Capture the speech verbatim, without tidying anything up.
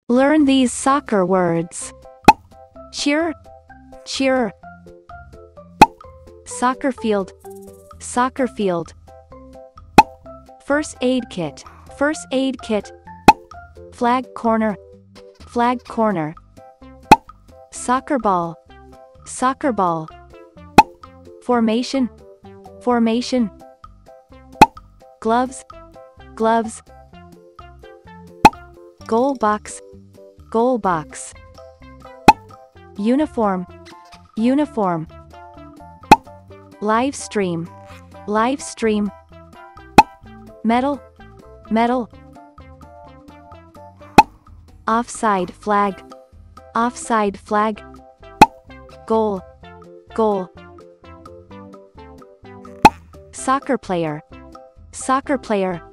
Learn these soccer words. Cheer, cheer. Soccer field, soccer field. First aid kit, first aid kit. Flag corner, flag corner. Soccer ball, soccer ball. Formation, formation. Gloves, gloves. Goal box, goal box. Uniform, uniform. Live stream, live stream. Medal, medal. Offside flag, offside flag. Goal, goal. Soccer player, soccer player.